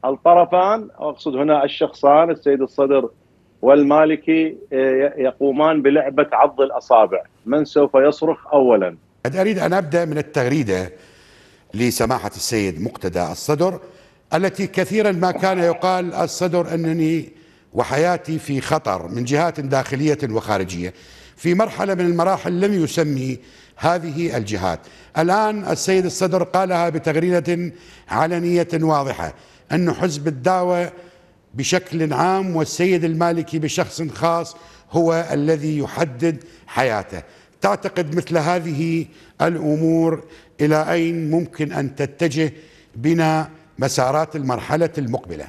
الطرفان، أقصد هنا الشخصان السيد الصدر والمالكي، يقومان بلعبة عض الأصابع، من سوف يصرخ أولا. أريد أن أبدأ من التغريدة لسماحة السيد مقتدى الصدر، التي كثيرا ما كان يقال الصدر أنني وحياتي في خطر من جهات داخلية وخارجية. في مرحلة من المراحل لم يسمي هذه الجهات. الآن السيد الصدر قالها بتغريدة علنية واضحة، أن حزب الدعوة بشكل عام والسيد المالكي بشخص خاص هو الذي يحدد حياته. تعتقد مثل هذه الأمور إلى أين ممكن أن تتجه بنا مسارات المرحلة المقبلة؟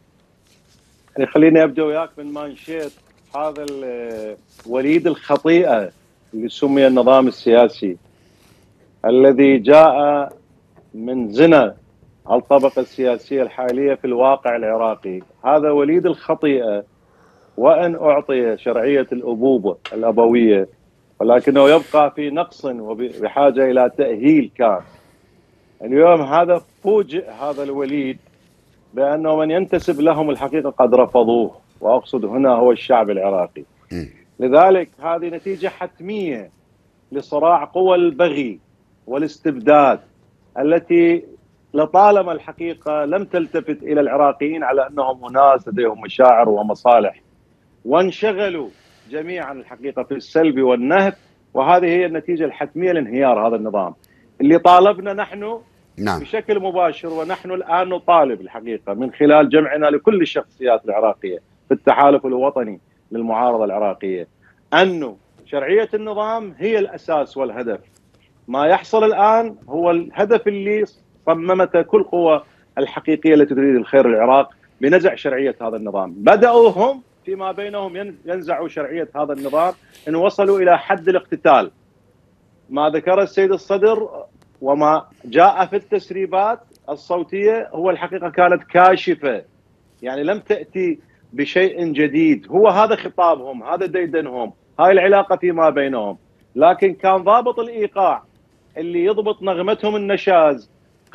يعني خليني أبدأ وياك من مانشيت هذا وليد الخطيئة اللي سمي النظام السياسي، الذي جاء من زنا الطبقة السياسية الحالية في الواقع العراقي. هذا وليد الخطيئة، وأن أعطي شرعية الأبوة الأبوية، ولكنه يبقى في نقص وبحاجة إلى تأهيل كان. اليوم هذا فوجئ هذا الوليد بأنه من ينتسب لهم الحقيقة قد رفضوه، وأقصد هنا هو الشعب العراقي. لذلك هذه نتيجة حتمية لصراع قوى البغي والاستبداد، التي لطالما الحقيقة لم تلتفت إلى العراقيين على أنهم أناس لديهم مشاعر ومصالح، وانشغلوا جميعا الحقيقة في السلب والنهب. وهذه هي النتيجة الحتمية لانهيار هذا النظام اللي طالبنا نحن بشكل مباشر. ونحن الآن نطالب الحقيقة من خلال جمعنا لكل الشخصيات العراقية في التحالف الوطني للمعارضة العراقية، أنه شرعية النظام هي الأساس والهدف. ما يحصل الآن هو الهدف اللي صممته كل قوى الحقيقية التي تريد الخير للعراق بنزع شرعية هذا النظام. بدأوا هم فيما بينهم ينزعوا شرعية هذا النظام، إن وصلوا إلى حد الاقتتال. ما ذكر السيد الصدر وما جاء في التسريبات الصوتية هو الحقيقة كانت كاشفة، يعني لم تأتي بشيء جديد. هو هذا خطابهم، هذا ديدنهم، هاي العلاقة فيما بينهم. لكن كان ضابط الإيقاع اللي يضبط نغمتهم النشاز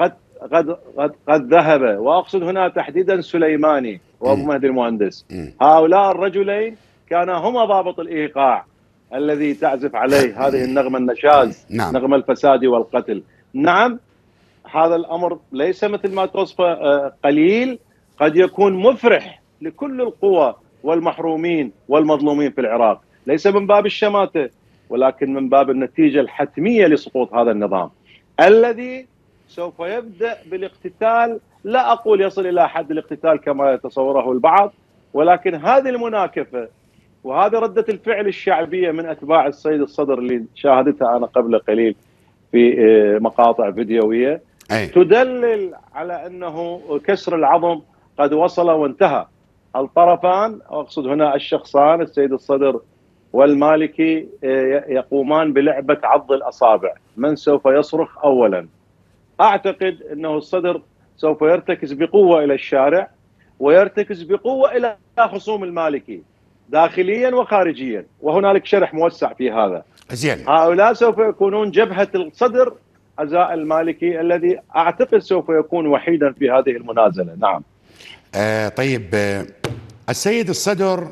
قد ذهب، وأقصد هنا تحديدا سليماني وأبو مهدي المهندس. هؤلاء الرجلين كانا هما ضابط الإيقاع الذي تعزف عليه هذه النغمة النشاز، نغمة الفساد والقتل. نعم، هذا الأمر ليس مثل ما توصفه قليل، قد يكون مفرح لكل القوى والمحرومين والمظلومين في العراق، ليس من باب الشماتة ولكن من باب النتيجة الحتمية لسقوط هذا النظام الذي سوف يبدأ بالاقتتال. لا أقول يصل إلى حد الاقتتال كما يتصوره البعض، ولكن هذه المناكفة وهذه ردة الفعل الشعبية من أتباع السيد الصدر اللي شاهدتها أنا قبل قليل في مقاطع فيديوية تدلل على أنه كسر العظم قد وصل وانتهى. الطرفان، أقصد هنا الشخصان السيد الصدر والمالكي، يقومان بلعبة عض الأصابع، من سوف يصرخ أولا. أعتقد أنه الصدر سوف يرتكز بقوة إلى الشارع، ويرتكز بقوة إلى خصوم المالكي داخليا وخارجيا، وهنالك شرح موسع في هذا. هؤلاء سوف يكونون جبهة الصدر أزاء المالكي، الذي أعتقد سوف يكون وحيدا في هذه المنازلة. نعم. طيب، السيد الصدر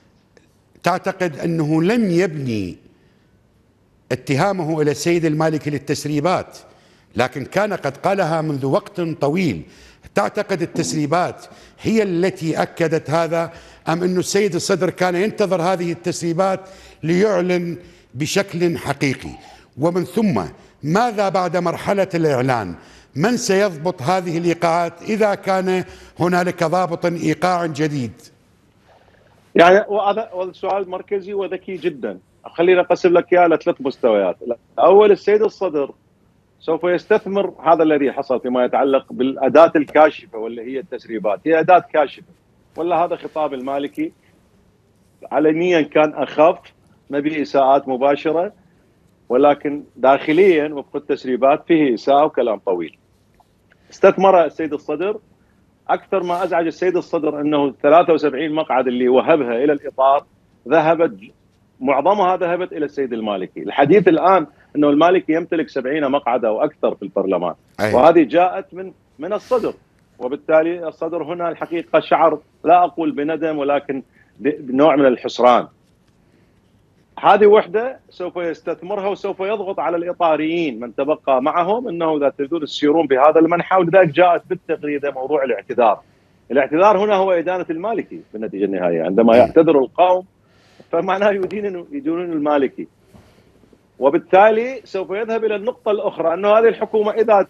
تعتقد أنه لم يبني اتهامه إلى السيد المالكي للتسريبات، لكن كان قد قالها منذ وقت طويل. تعتقد التسريبات هي التي أكدت هذا، أم أن السيد الصدر كان ينتظر هذه التسريبات ليعلن بشكل حقيقي؟ ومن ثم ماذا بعد مرحلة الإعلان؟ من سيضبط هذه الإيقاعات إذا كان هنالك ضابط إيقاع جديد؟ يعني وهذا سؤال مركزي وذكي جدا. خلينا أقسم لك إياه لثلاث مستويات. أول، السيد الصدر سوف يستثمر هذا الذي حصل فيما يتعلق بالأداة الكاشفة واللي هي التسريبات. هي أداة كاشفة، ولا هذا خطاب المالكي علنيا كان أخف، ما به إساءات مباشرة، ولكن داخليا وفق التسريبات فيه إساءة وكلام طويل. استثمر السيد الصدر. أكثر ما أزعج السيد الصدر أنه 73 مقعد اللي وهبها إلى الإطار معظمها ذهبت إلى السيد المالكي. الحديث الآن أنه المالكي يمتلك 70 مقعد أو أكثر في البرلمان، وهذه جاءت من الصدر. وبالتالي الصدر هنا الحقيقة شعر لا أقول بندم ولكن بنوع من الحسران. هذه وحدة سوف يستثمرها وسوف يضغط على الإطاريين من تبقى معهم أنه إذا تريدون تسيرون بهذا المنحى، ولذلك جاءت بالتغريدة موضوع الاعتذار. الاعتذار هنا هو إدانة المالكي بالنتيجة النهائية، عندما يعتذر القوم فمعناه يدينون المالكي، وبالتالي سوف يذهب إلى النقطة الأخرى أنه هذه الحكومة إذا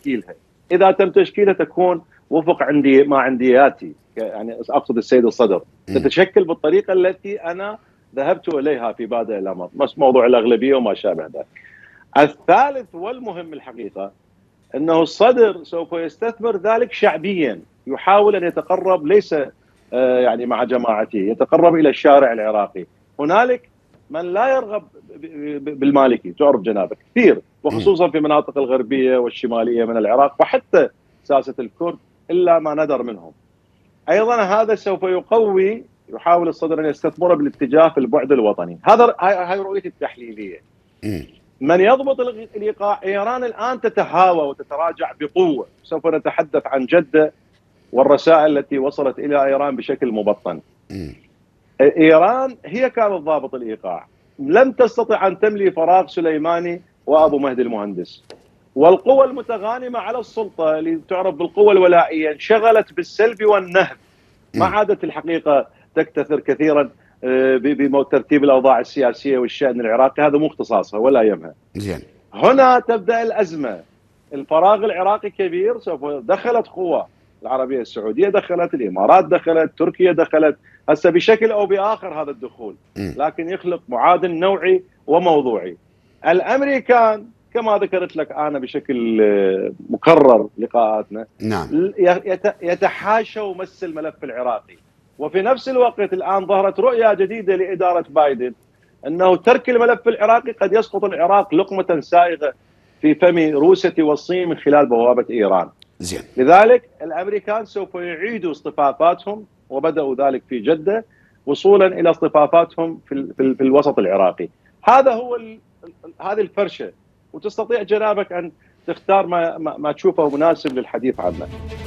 تم تشكيلها تكون وفق عندياتي، يعني أقصد السيد الصدر، تتشكل بالطريقة التي أنا ذهبت إليها في بادئ الأمر، موضوع الأغلبية وما شابه ذلك. الثالث والمهم الحقيقة أنه الصدر سوف يستثمر ذلك شعبيا، يحاول أن يتقرب ليس يعني مع جماعته، يتقرب إلى الشارع العراقي. هنالك من لا يرغب بالمالكي، تعرف جنابك كثير، وخصوصا في المناطق الغربية والشمالية من العراق وحتى ساسة الكرد إلا ما ندر منهم. أيضا هذا سوف يقوي، يحاول الصدر أن يستثمر بالاتجاه في البعد الوطني. هاي رؤيتي التحليلية. من يضبط الإيقاع، إيران الآن تتهاوى وتتراجع بقوة، سوف نتحدث عن جدة والرسائل التي وصلت إلى إيران بشكل مبطن. إيران هي كانت ضابط الإيقاع، لم تستطع أن تملي فراغ سليماني وأبو مهدي المهندس، والقوى المتغانمة على السلطة اللي تعرف بالقوى الولائية انشغلت بالسلب والنهب، ما عادت الحقيقة تكتثر كثيرا بترتيب الأوضاع السياسية والشأن العراقي، هذا مو اختصاصها ولا يهمها. زين. هنا تبدأ الأزمة، الفراغ العراقي كبير، سوف دخلت قوى العربية السعودية، دخلت الإمارات، دخلت تركيا، دخلت هسه بشكل أو بآخر هذا الدخول، لكن يخلق معادن نوعي وموضوعي. الأمريكان كما ذكرت لك أنا بشكل مكرر لقاءاتنا، نعم، يتحاشوا مس الملف العراقي. وفي نفس الوقت الآن ظهرت رؤية جديدة لإدارة بايدن أنه ترك الملف العراقي قد يسقط العراق لقمة سائغة في فم روسيا والصين من خلال بوابة إيران. زين. لذلك الأمريكان سوف يعيدوا اصطفافاتهم، وبدأوا ذلك في جدة وصولا إلى اصطفافاتهم في الوسط العراقي. هذا هو هذه الفرشة، وتستطيع جنابك أن تختار ما تشوفه مناسب للحديث عنه.